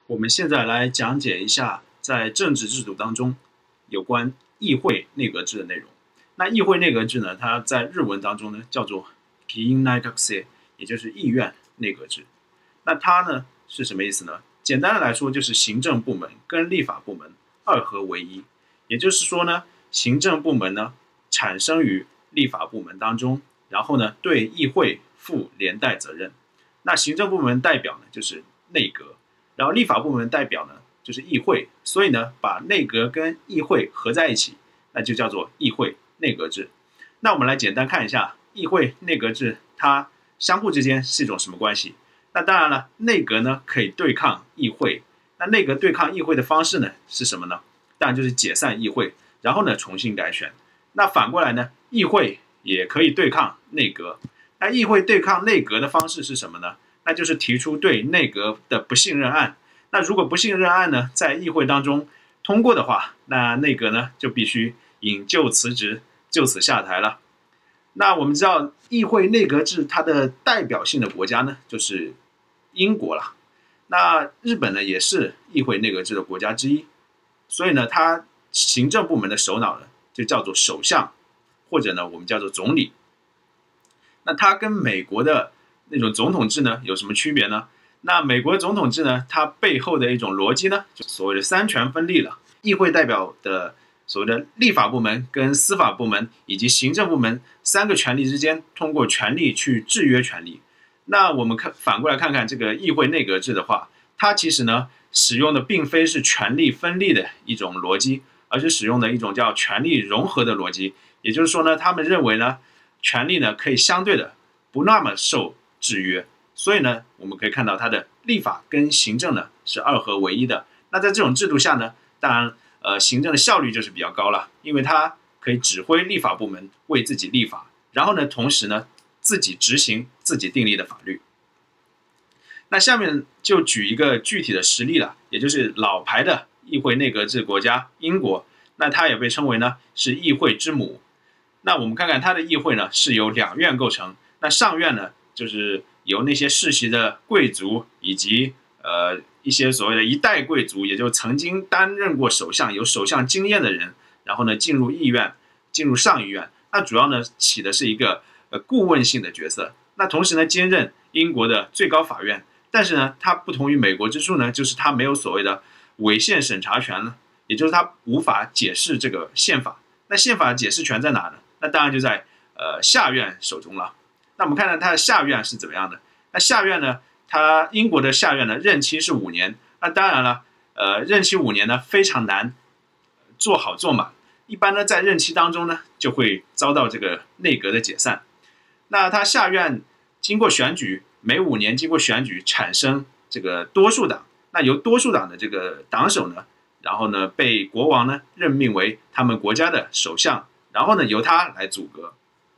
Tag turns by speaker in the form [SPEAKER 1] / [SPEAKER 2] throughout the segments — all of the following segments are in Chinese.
[SPEAKER 1] 我们现在来讲解一下在政治制度当中有关议会内阁制的内容。那议会内阁制呢，它在日文当中呢叫做議院内閣制，也就是议院内阁制。那它呢是什么意思呢？简单的来说，就是行政部门跟立法部门二合为一。也就是说呢，行政部门呢产生于立法部门当中，然后呢对议会负连带责任。那行政部门代表呢就是内阁，然后立法部门代表呢就是议会，所以呢把内阁跟议会合在一起，那就叫做议会内阁制。那我们来简单看一下议会内阁制它相互之间是一种什么关系。那当然了，内阁呢可以对抗议会，那内阁对抗议会的方式呢是什么呢？当然就是解散议会，然后呢重新改选。那反过来呢，议会也可以对抗内阁。那议会对抗内阁的方式是什么呢？那就是提出对内阁的不信任案。那如果不信任案呢在议会当中通过的话，那内阁呢就必须引咎辞职，就此下台了。那我们知道议会内阁制它的代表性的国家呢就是英国了。那日本呢也是议会内阁制的国家之一，所以呢它行政部门的首脑呢就叫做首相，或者呢我们叫做总理。那它跟美国的那种总统制呢有什么区别呢？那美国总统制呢，它背后的一种逻辑呢，就所谓的三权分立了。议会代表的所谓的立法部门跟司法部门以及行政部门三个权力之间，通过权力去制约权力。那我们反过来看看这个议会内阁制的话，它其实呢使用的并非是权力分立的一种逻辑，而是使用的一种叫权力融合的逻辑。也就是说呢，他们认为呢，权力呢可以相对的不那么受制约。所以呢，我们可以看到它的立法跟行政呢是二合为一的。那在这种制度下呢，当然行政的效率就是比较高了，因为它可以指挥立法部门为自己立法，然后呢，同时呢自己执行自己订立的法律。那下面就举一个具体的实例了，也就是老牌的议会内阁制国家英国，那它也被称为呢是议会之母。那我们看看它的议会呢是由两院构成，那上院呢就是由那些世袭的贵族以及一些所谓的一代贵族，也就曾经担任过首相、有首相经验的人，然后呢进入议院、进入上议院。那主要呢起的是一个顾问性的角色。那同时呢兼任英国的最高法院，但是呢它不同于美国之处呢，就是它没有所谓的违宪审查权了，也就是它无法解释这个宪法。那宪法的解释权在哪呢？那当然就在下院手中了。那我们看看它的下院是怎么样的。那下院呢，它英国的下院呢任期是5年。那当然了，任期5年呢非常难做好做满。一般呢在任期当中呢就会遭到这个内阁的解散。那它下院经过选举，每5年经过选举产生这个多数党。那由多数党的这个党首呢，然后呢被国王呢任命为他们国家的首相，然后呢由他来组阁。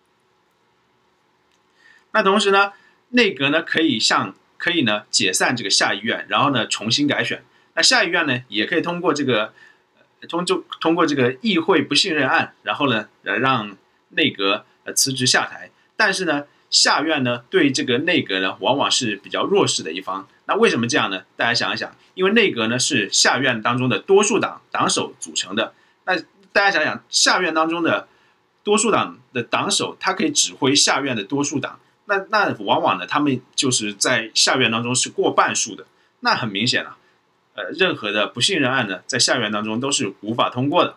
[SPEAKER 1] 那同时呢，内阁呢可以呢解散这个下议院，然后呢重新改选。那下议院呢也可以通过这个通过这个议会不信任案，然后呢让内阁辞职下台。但是呢，下院呢对这个内阁呢往往是比较弱势的一方。那为什么这样呢？大家想一想，因为内阁呢是下院当中的多数党党首组成的。那大家想想，下院当中的多数党的党首，他可以指挥下院的多数党。那往往呢，他们就是在下院当中是过半数的。那很明显了，任何的不信任案呢，在下院当中都是无法通过的。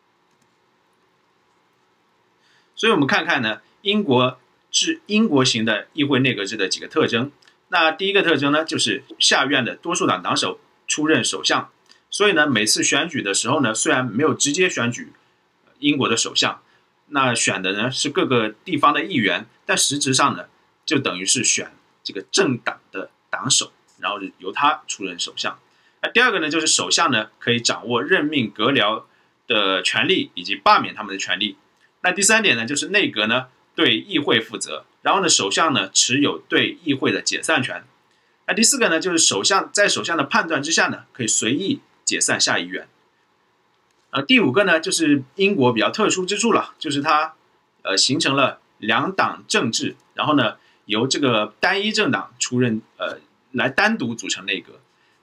[SPEAKER 1] 所以我们看看呢，英国型的议会内阁制的几个特征。那第一个特征呢，就是下院的多数党党首出任首相。所以呢，每次选举的时候呢，虽然没有直接选举英国的首相，那选的呢是各个地方的议员，但实质上呢，就等于是选这个政党的党首，然后由他出任首相。那第二个呢，就是首相呢可以掌握任命阁僚的权利以及罢免他们的权利。那第三点呢，就是内阁呢对议会负责，然后呢首相呢持有对议会的解散权。那第四个呢，就是首相的判断之下呢，可以随意解散下议院。第5个呢，就是英国比较特殊之处了，就是它形成了两党政治，然后呢由这个单一政党出任来单独组成内阁。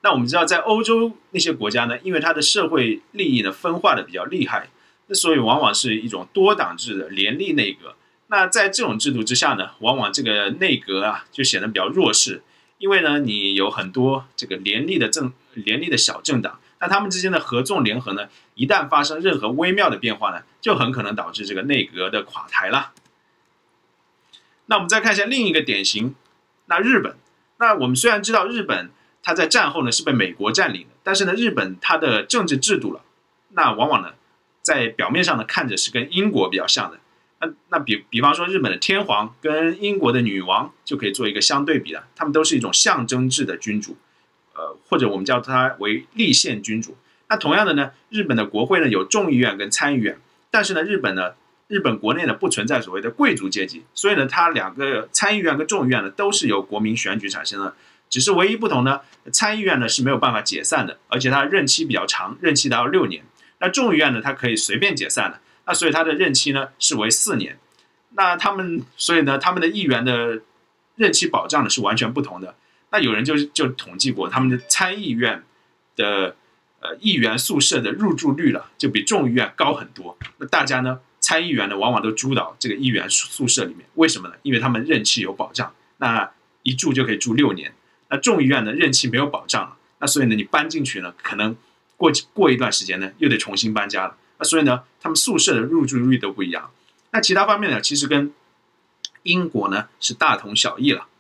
[SPEAKER 1] 那我们知道，在欧洲那些国家呢，因为它的社会利益呢分化的比较厉害，那所以往往是一种多党制的联立内阁。那在这种制度之下呢，往往这个内阁啊就显得比较弱势，因为呢你有很多这个联立的小政党，那他们之间的合纵联合呢，一旦发生任何微妙的变化呢，就很可能导致这个内阁的垮台了。那我们再看一下另一个典型，那日本。那我们虽然知道日本它在战后呢是被美国占领的，但是呢日本它的政治制度了，那往往呢在表面上呢看着是跟英国比较像的。那比方说日本的天皇跟英国的女王就可以做一个相对比了，他们都是一种象征制的君主，或者我们叫它为立宪君主。那同样的呢，日本的国会呢有众议院跟参议院，但是呢日本国内呢不存在所谓的贵族阶级，所以呢它两个参议院跟众议院呢都是由国民选举产生的，只是唯一不同呢，参议院呢是没有办法解散的，而且它任期比较长，任期达到6年。那众议院呢它可以随便解散的。那所以他的任期呢是为4年，那所以呢他们的议员的任期保障呢是完全不同的。那有人就统计过，他们的参议院的议员宿舍的入住率了，就比众议院高很多。那大家呢参议员呢往往都住到这个议员宿舍里面，为什么呢？因为他们任期有保障，那一住就可以住6年。那众议院呢任期没有保障，那所以呢你搬进去呢，可能过一段时间呢又得重新搬家了。那所以呢，他们宿舍的入住率都不一样。那其他方面呢，其实跟英国呢是大同小异了。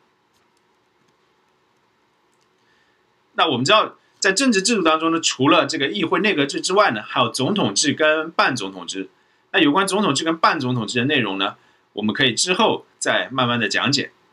[SPEAKER 1] 那我们知道，在政治制度当中呢，除了这个议会内阁制之外呢，还有总统制跟半总统制。那有关总统制跟半总统制的内容呢，我们可以之后再慢慢的讲解。